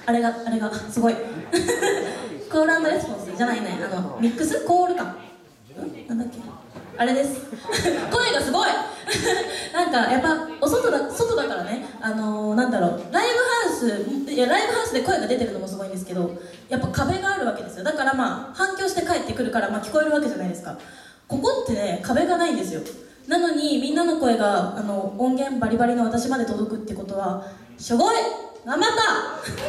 あれがすごいコール&レスポンスじゃないね、ミックスコールかなんだっけ、あれです声がすごいなんかやっぱ外だからね、なんだろう、ライブハウスで声が出てるのもすごいんですけど、やっぱ壁があるわけですよ。だからまあ反響して帰ってくるから、まあ、聞こえるわけじゃないですか。ここってね、壁がないんですよ。なのにみんなの声が音源バリバリの私まで届くってことは、すごい頑張ったすごい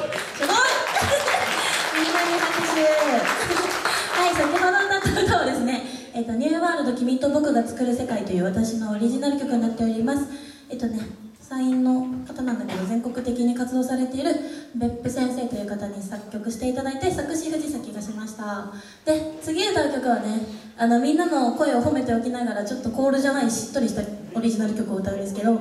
みんなに拍手はい、先ほど歌った歌はですね、ニューワールド君と僕が作る世界という私のオリジナル曲になっております。山陰の方なんだけど、全国的に活動されている別府先生という方に作曲していただいて、作詞藤崎がしました。で、次歌う曲はね、みんなの声を褒めておきながら、ちょっとコールじゃないしっとりしたオリジナル曲を歌うんですけど、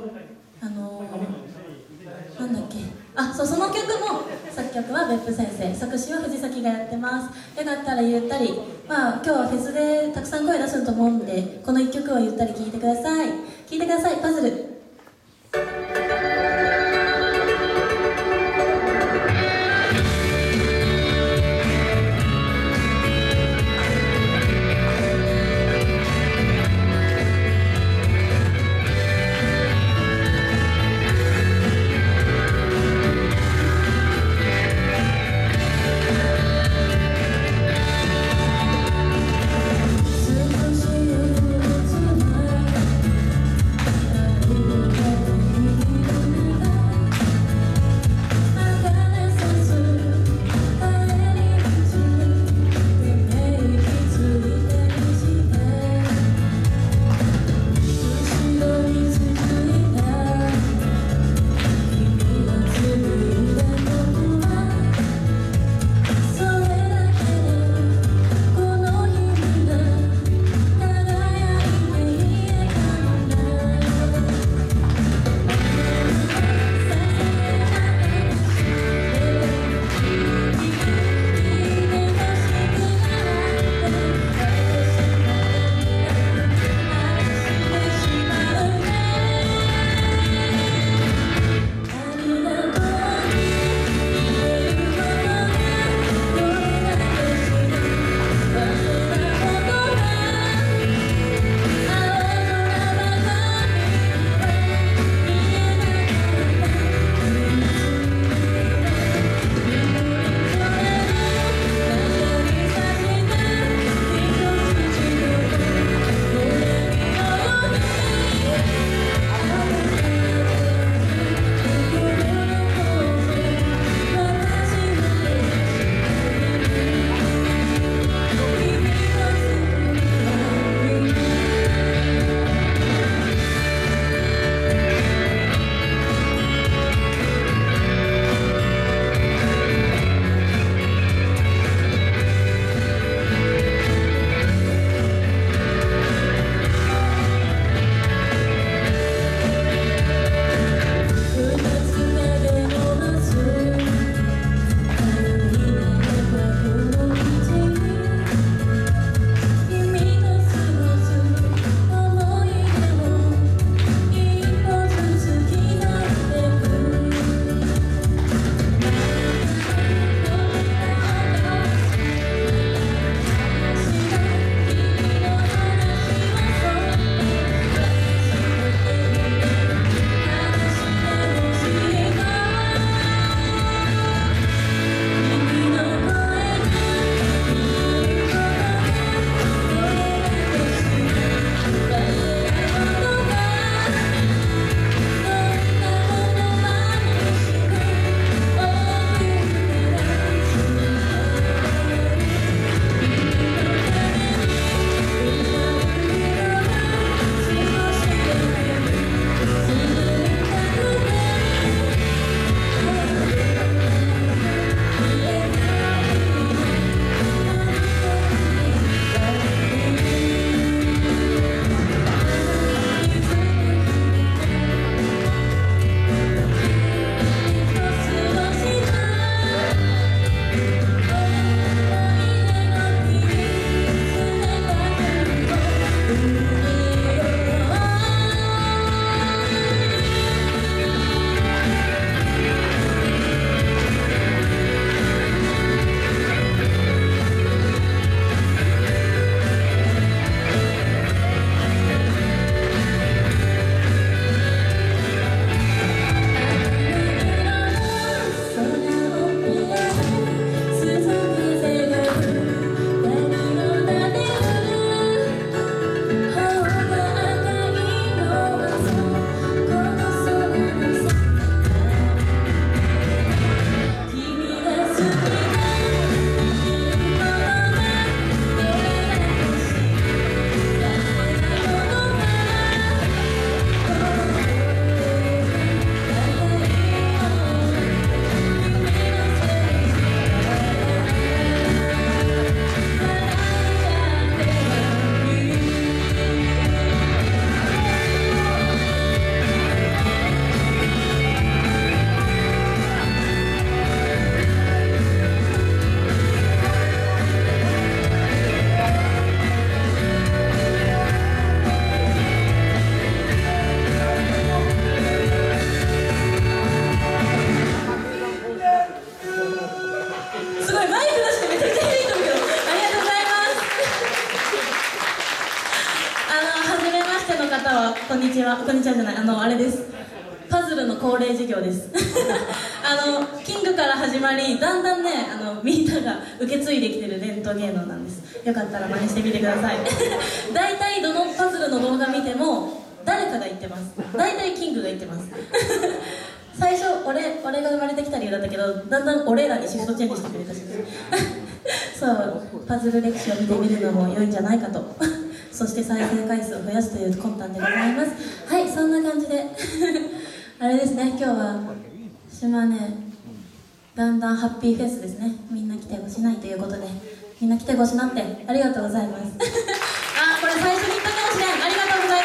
なんだっけ、その曲も作曲は別府先生、作詞は藤崎がやってます。よかったらゆったり、まあ今日はフェスでたくさん声出すと思うんで、この1曲をゆったり聴いてください。聴いてください、パズル。少し憂鬱なこんにちはじゃない、あれです。パズルの恒例授業ですキングから始まり、だんだんねみんなが受け継いできてる伝統芸能なんです。よかったら真似してみてください大体どのパズルの動画見ても誰かが言ってます。大体キングが言ってます最初俺が生まれてきた理由だったけど、だんだん俺らにシフトチェンジしてくれたしそうパズル歴史を見てみるのも良いんじゃないかとそして再生回数を増やすという魂胆でございます。はい、そんな感じであれですね、今日は島根だんだんハッピーフェスですね。みんな来てほしないということで、みんな来てほしなってありがとうございますこれ最初に言ったかもしれん。ありがとうござい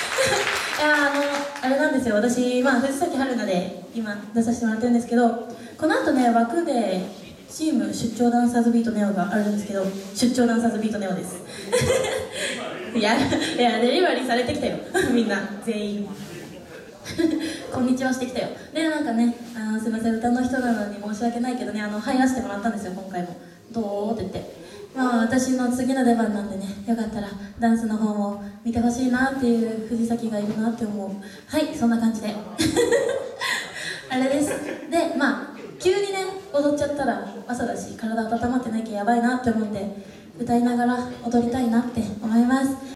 ますあれなんですよ、私、藤崎春菜で今出させてもらってるんですけど、この後ね、枠でチーム出張ダンサーズビートネオがあるんですけど、出張ダンサーズビートネオですいやデリバリーされてきたよみんな全員こんにちはしてきたよ。でなんかね、すいません、歌の人なのに申し訳ないけどね、入らせてもらったんですよ今回も。どうって言って、私の次の出番なんでね、よかったらダンスの方も見てほしいなっていう藤崎がいるなって思う。はい、そんな感じであれです。で急にね踊っちゃったら朝だし体温まってなきゃやばいなって思うんで、歌いながら踊りたいなって思います。